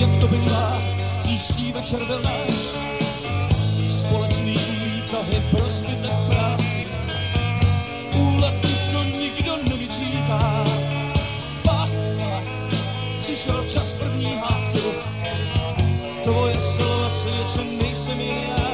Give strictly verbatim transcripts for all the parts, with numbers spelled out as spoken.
jak to bývá, příští večer byl náš společný tahy pro zbytek práci. Úlety, co nikdo nevyčítá. Pak přišel čas první hádky. Tvoje slova svědče, nejsem já.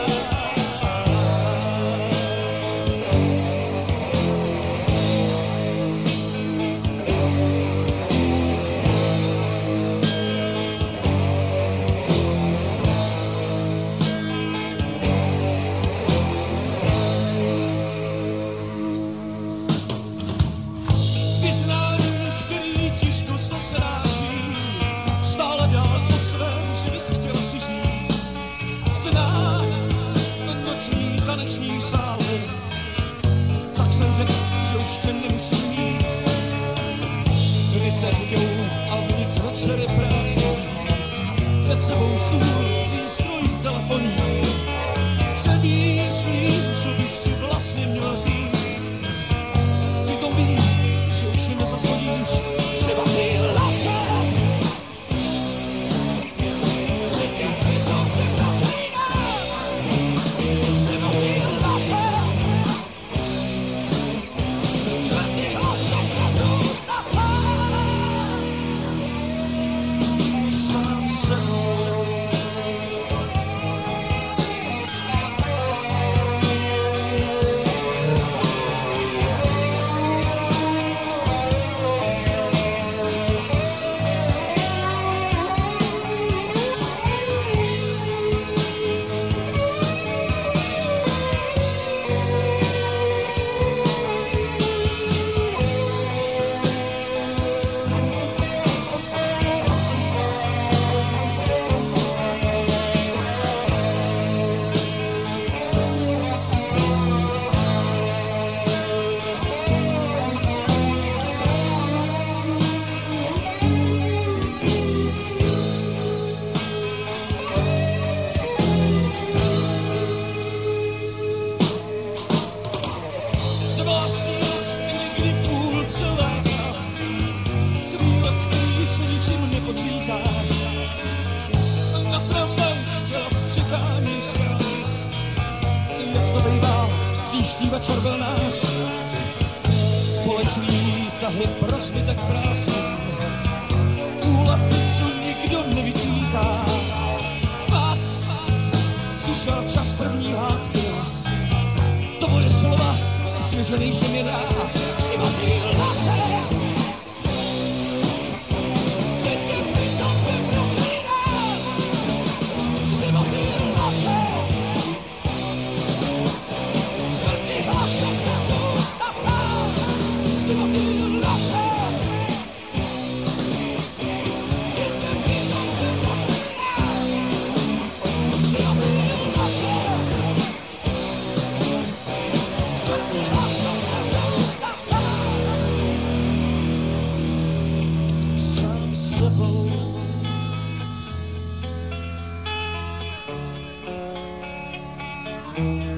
Večer byl náš společný tahy pro zbytek krásy. Úlety, co nikdo nevyčítá. Pak přišel čas první hádky. Tvoje slova svěže nejsem jen já. Životní lásce. Thank you.